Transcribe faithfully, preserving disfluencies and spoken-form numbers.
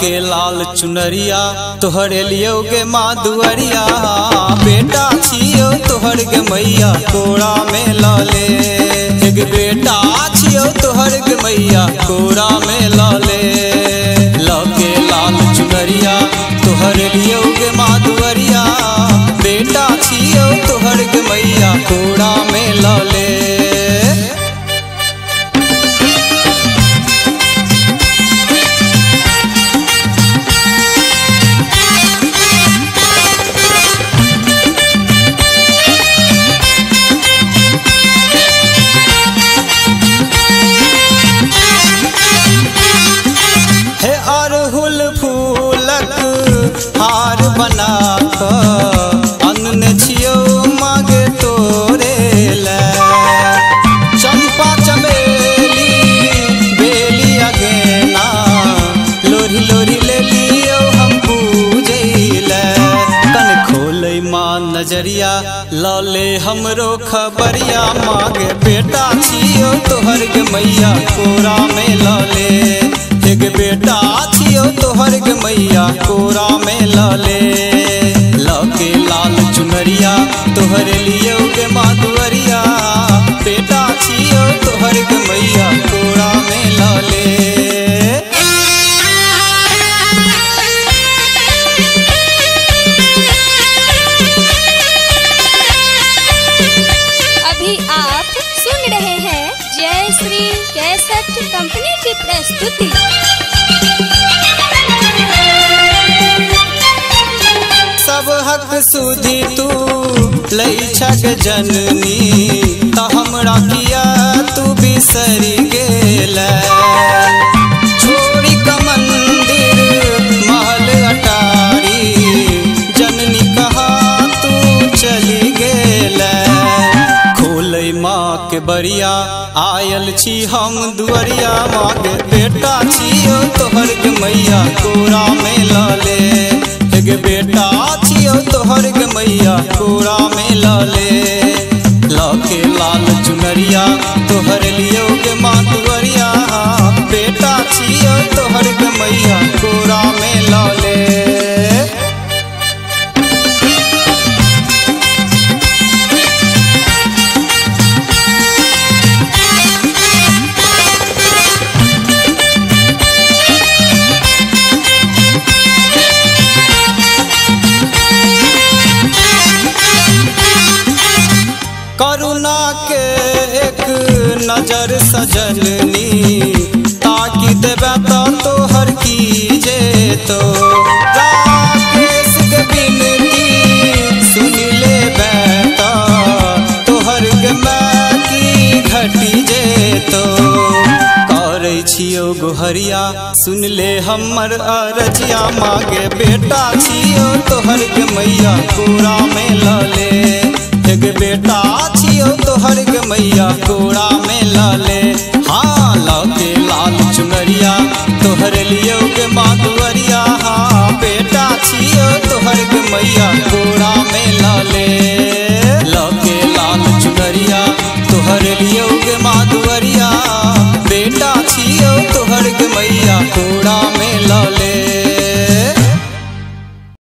लके लाल चुनरिया तोहरे लियो गे माँ दुअरिया, बेटा छियो तोहर गे मैया कोरा में लले, एक बेटा छियो तोहर गे मैया कोरा में लले। लके लाल चुनरिया तोहरे लियो गे माँ दुअरिया, बेटा छियो तोहर गे मैया कोरा में लले। हार बना अन्न छियो मागे तोरे ले, चंपा चमेली बेली अगेना लोरी लोरी ले लियो हम पूजे ले। कन खोले माँ नजरिया लले हमरो खबरिया, मागे बेटा छियो तोहर गे मैया कोरा में लले, एक बेटा छियो तोहर गे मैया कोरा में लले। लके लाल चुनरिया तोहरे लियो गे माँ दुअरिया, बेटा छियो तोहर गे मैया कोरा में लले। अभी आप सुन रहे हैं जय श्री कैसेट कंपनी की प्रस्तुति। सब हक सुधी तू लई छक जननी, त हमरा किया तू बिसरी गेल, छोड़ी क मंदिर महल अटारी, जननी कहा तू चली गेल। खोले माँ के बरिया आयल छी हम दुअरिया, माँ के बेटा छियो तोहर गे मैया कोरा में लले, एक बेटा छियो तोहर गे मैया कोरा में लले। लके लाल चुनरिया तोहर लियो गे माँ दुअरिया, बेटा छियो तोहर गे मैया कोरा में लले। करुणा के एक नजर सजननी, ताकि देवे तो तोहर की जे तो, राकेश के बिनती सुन ले बेटा तोहर गे मैं की घटी जे तो। करे छियो गोहरिया सुन ले हमर अरजिया, मागे बेटा छियो तोहर गे मैया कोरा में लले, एक बेटा छियो तोहर गे मैया कोरा में लले। हाँ लके लाल चुनरिया तोहर लियो गे माँ दुअरिया, हाँ बेटा छियो तोहर गे मैया कोरा में लले। लके लाल चुनरिया तोहर लियो गे माँ दुअरिया, बेटा छियो तोहर गे मैया कोरा में लले।